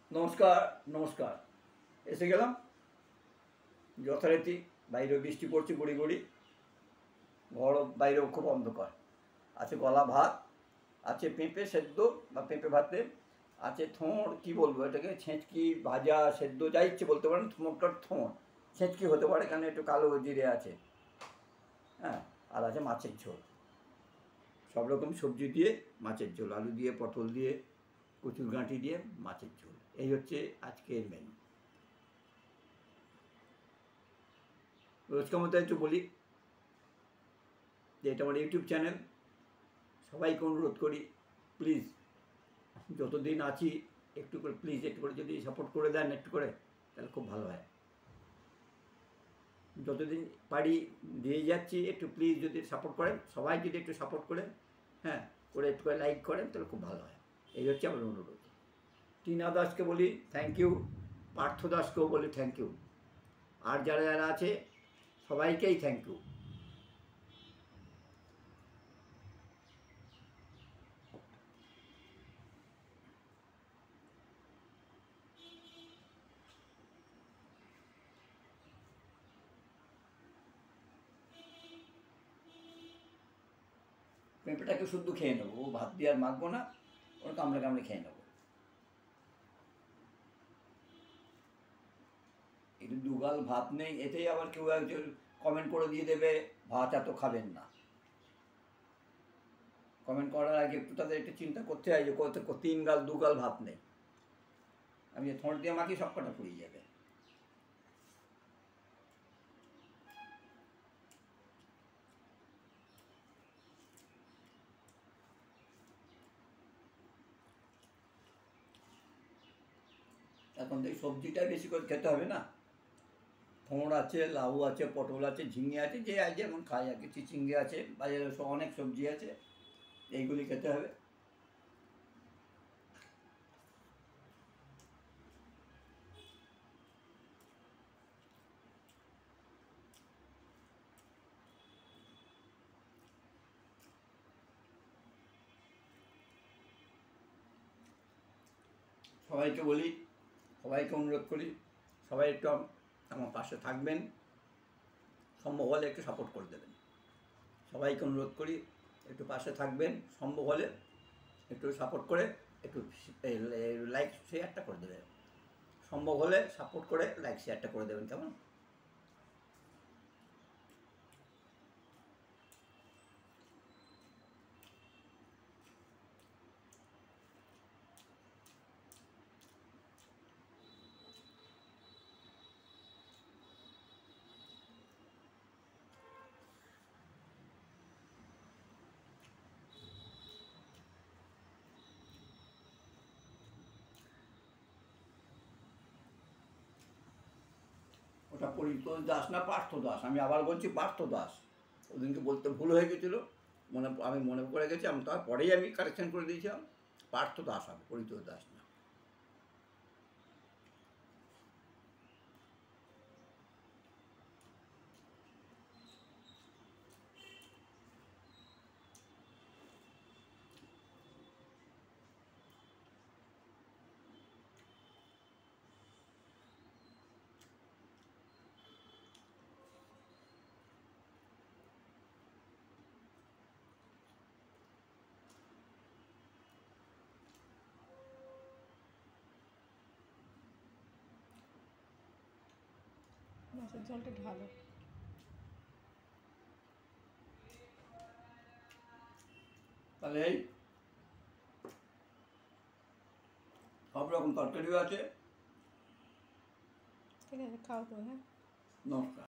নমস্কার নমস্কার। এসে গেলাম যথারীতি। বাইরে বৃষ্টি পড়ছে গুড়ি গুড়ি, ঘর বাইরেও খুব অন্ধকার। আছে গলা ভাত, আছে পেঁপে সেদ্ধ বা পেঁপে ভাতে, আছে থোঁড়, কী বলবো এটাকে, ছেঁচকি ভাজা সেদ্ধ যা ইচ্ছে বলতে পারেন, থোঁড়টার থোঁড়, ছেঁচকি হতে পারে কারণ একটু কালো জিরে আছে, হ্যাঁ। আর আছে মাছের ঝোল, সব রকম সবজি দিয়ে মাছের ঝোল, আলু দিয়ে, পটল দিয়ে, কচুর গাঁটি দিয়ে মাছের ঝোল। এই হচ্ছে আজকের মেনু। রোজকার মতো একটু বলি যে এটা আমার ইউটিউব চ্যানেল। সবাইকে অনুরোধ করি, প্লিজ যতদিন আছি একটু করে, প্লিজ একটু করে যদি সাপোর্ট করে দেন একটু করে, তাহলে খুব ভালো হয়। যতদিন পারি দিয়ে যাচ্ছি, একটু প্লিজ যদি সাপোর্ট করেন, সবাই যদি একটু সাপোর্ট করেন, হ্যাঁ, করে একটু করে লাইক করেন, তাহলে খুব ভালো হয়। এই হচ্ছে আমার অনুরোধ। টিনা দাসকে বলি থ্যাংক ইউ, পার্থ দাসকেও বলি থ্যাংক ইউ, আর যারা যারা আছে সবাইকেই থ্যাংক ইউ। পেঁপেটাকে শুদ্ধ খেয়ে নেবো, ও ভাত দিয়ে আর মাখবো না, ওর কামড়ে কামড়ে খেয়ে নেবো। একটু দুগাল ভাত নেই, এতেই আবার কেউ একজন কমেন্ট করে দিয়ে দেবে ভাত এত খাবেন না। কমেন্ট করার আগে একটু তাদের একটু চিন্তা করতে হয় যে কত 3 গাল 2 গাল ভাত নেই। আমি যে থোঁড় দিয়ে মাখি সব কটা পুড়িয়ে যাবে। এখন তো এই সবজিটাই বেশি করে খেতে হবে না, থোঁড় আছে, লাউ আছে, পটল আছে, ঝিঙে আছে, যে যেমন খাই আর কি, চিচিঙ্গে আছে, বাজারে অনেক সবজি আছে, এইগুলি খেতে হবে। সবাইকে বলি, সবাইকে অনুরোধ করি, সবাই একটু আমার পাশে থাকবেন, সম্ভব হলে একটু সাপোর্ট করে দেবেন। সবাইকে অনুরোধ করি একটু পাশে থাকবেন, সম্ভব হলে একটু সাপোর্ট করে একটু লাইক শেয়ারটা করে দেবেন। সম্ভব হলে সাপোর্ট করে লাইক শেয়ারটা করে দেবেন, কেমন? ওটা পরিতোষ দাস না পার্থ দাস, আমি আবার বলছি পার্থ দাস। ওদিনকে বলতে ভুল হয়ে গেছিলো, আমি মনে করে গেছি, আমি তারপরেই আমি কারেকশন করে দিয়েছিলাম, পার্থ দাস হবে, পরিতোষ দাস না। মাছের ঝোলটা ঢালো। তাহলে এই সব রকম তরকারিও আছে। ঠিক আছে, খাও তো, হ্যাঁ। নমস্কার।